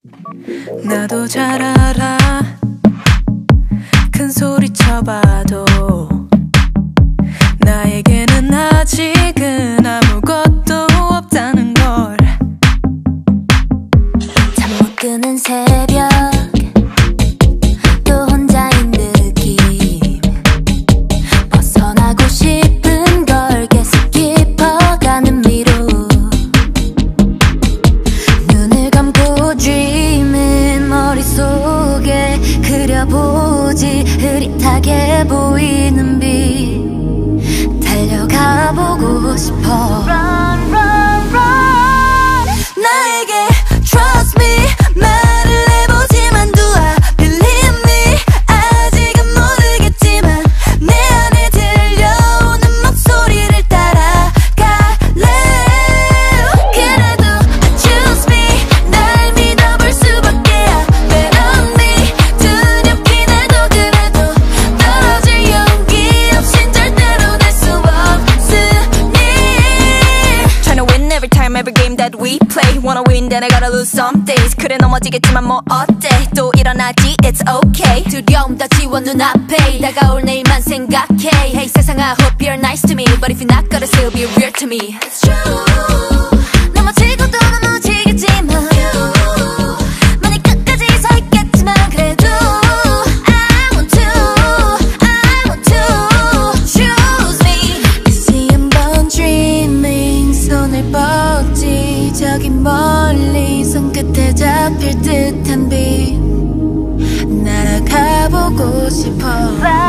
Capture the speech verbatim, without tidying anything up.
나도 잘 알아 큰 소리 쳐봐도 나에게는 아직은 아무것도 없다는 걸. 잠 못 드는 새벽 또 혼자인 느낌 벗어나고 싶은 걸 계속 깊어가는 미로 눈을 감고 dreaming 머릿속에 그려보지 흐릿하게 보이는 빛 달려가 보고 싶어. Run, run, run. 나에게 trust me 말을 해보지만 do I believe me 아직은 모르겠지만 내 안에 들려오는 목소리를 따라갈래. 그래도 I choose me 날 믿어볼 수밖에야 Bet on me 두렵긴 해도 그래도 떨어질 용기 없인 절대로 될 수 없으니 Trying to win every time every game that we play Wanna win then I gotta lose some days 그래 넘어지겠지만 뭐 어때 또 일어나지 it's okay 두려움 다 지워 눈앞에 다가올 내일만 생각해 Hey 세상 I hope you're nice to me But if you're not gonna still be real to me It's true 넘어지고 또 넘어지겠지만 많이 끝까지 서 있겠지만 그래도 I want to I want to choose me 다시 한번 dreaming 손을 뻗지 저기 멀리 손끝에 잡힐 듯한 빛 날아가 보고 싶어.